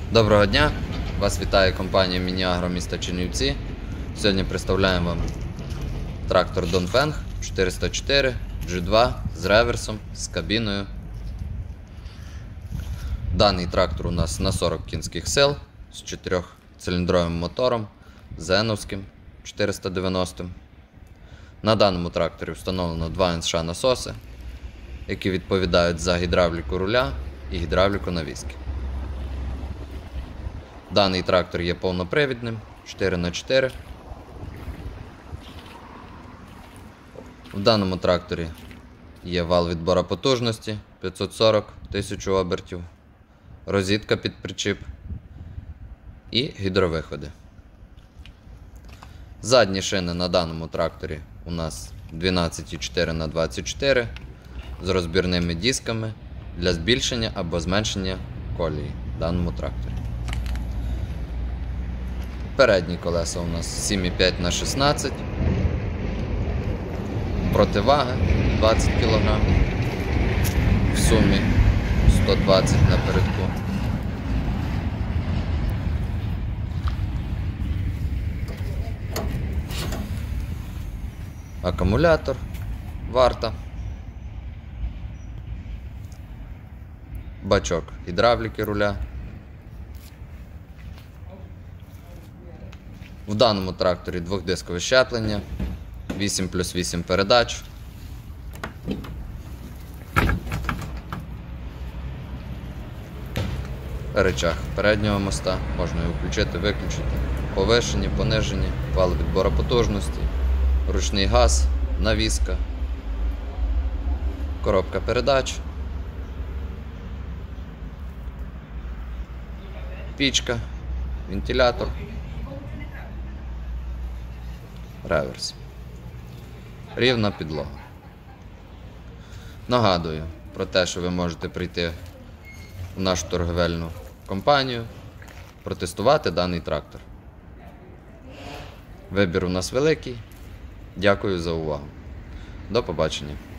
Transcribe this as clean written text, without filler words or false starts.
Доброго дня! Вас вітає компанія Міні-Агро міста Чернівці. Сьогодні представляємо вам трактор Донфенг 404 G2 з реверсом, з кабіною. Даний трактор у нас на 40 кінських сил з 4-циліндровим мотором зеновським 490. На даному тракторі встановлено 2 НСШ насоси, які відповідають за гідравліку руля і гідравліку навіски. Даний трактор є повнопривідним, 4х4. В даному тракторі є вал відбору потужності 540 1000 обертів, розітка під причіп і гідровиходи. Задні шини на даному тракторі у нас 12,4х24 з розбірними дисками для збільшення або зменшення колії в даному тракторі. Передні колеса у нас 7,5х16, противаги 20 кг, в сумі 120 напередку. Акумулятор, варта, бачок гідравліки руля. В даному тракторі двохдискове щеплення, 8+8 передач, рычаг переднього моста, можна його включити, виключити, повишені, понижені, вал відбору потужності, ручний газ, навіска, коробка передач, пічка, вентилятор, реверс. Рівна підлога. Нагадую про те, що ви можете прийти в нашу торговельну компанію, протестувати даний трактор. Вибір у нас великий. Дякую за увагу. До побачення.